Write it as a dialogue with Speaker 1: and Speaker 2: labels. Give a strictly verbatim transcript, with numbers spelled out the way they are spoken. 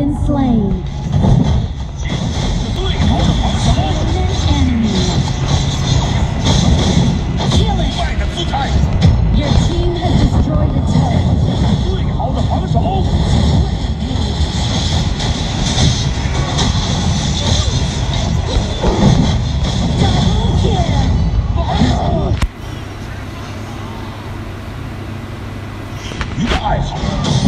Speaker 1: been slain.
Speaker 2: 最好的防守，
Speaker 1: Enemy. Kill
Speaker 2: 败
Speaker 1: it.
Speaker 2: 的姿态，
Speaker 1: Your team has destroyed a turret.
Speaker 2: 最好的防守，
Speaker 1: Double kill.
Speaker 2: 防守。一个爱好。